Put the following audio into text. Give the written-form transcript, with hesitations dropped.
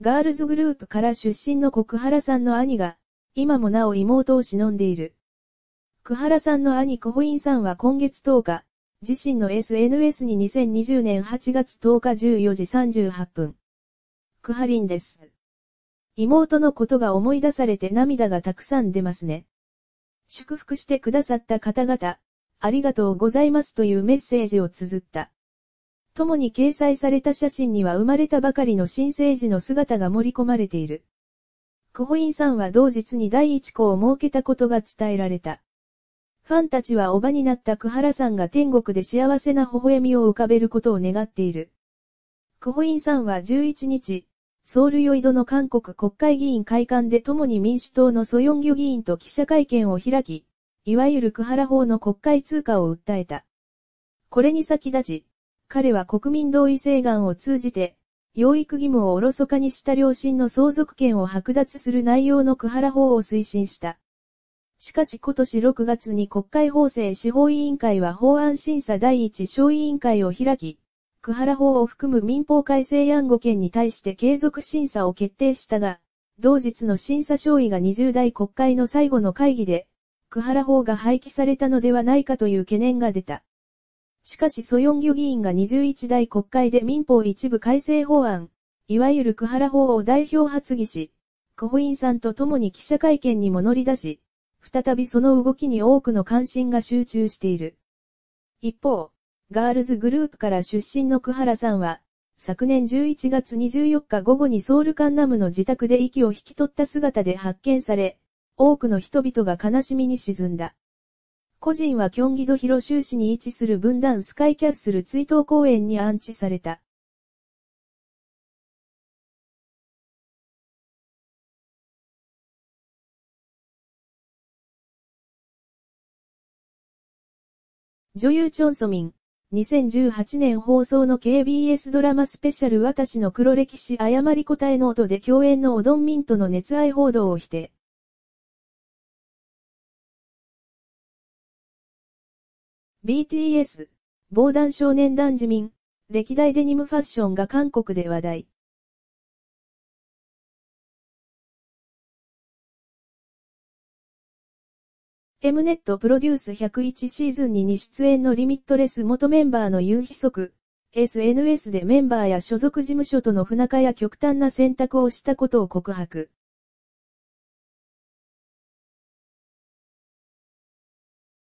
ガールズグループから出身の小久原さんの兄が、今もなお妹を偲んでいる。久原さんの兄コホインさんは今月10日、自身の SNS に2020年8月10日14時38分。クハリンです。妹のことが思い出されて涙がたくさん出ますね。祝福してくださった方々、ありがとうございますというメッセージを綴った。共に掲載された写真には生まれたばかりの新生児の姿が盛り込まれている。コホインさんは同日に第一子を設けたことが伝えられた。ファンたちは叔母になった久原さんが天国で幸せな微笑みを浮かべることを願っている。コホインさんは11日、ソウルヨイドの韓国国会議員会館で共に民主党のソヨンギョ議員と記者会見を開き、いわゆる久原法の国会通過を訴えた。これに先立ち、彼は国民同意請願を通じて、養育義務をおろそかにした両親の相続権を剥奪する内容の久原法を推進した。しかし今年6月に国会法制司法委員会は法案審査第一小委員会を開き、久原法を含む民法改正案5件に対して継続審査を決定したが、同日の審査小委が20代国会の最後の会議で、久原法が廃棄されたのではないかという懸念が出た。しかしソヨンギョ議員が21代国会で民法一部改正法案、いわゆる久原法を代表発議し、コホインさんと共に記者会見にも乗り出し、再びその動きに多くの関心が集中している。一方、ガールズグループから出身の久原さんは、昨年11月24日午後にソウルカンナムの自宅で息を引き取った姿で発見され、多くの人々が悲しみに沈んだ。個人はキョンギド広州市に位置する分断スカイキャッスル追悼公園に安置された。女優チョンソミン、2018年放送の KBS ドラマスペシャル私の黒歴史誤り答えノートで共演のオドンミンとの熱愛報道を否定。BTS、防弾少年団自民、歴代デニムファッションが韓国で話題。M ネットプロデュース101シーズンに出演のリミットレス元メンバーのユンヒソク、SNS でメンバーや所属事務所との不仲や極端な選択をしたことを告白。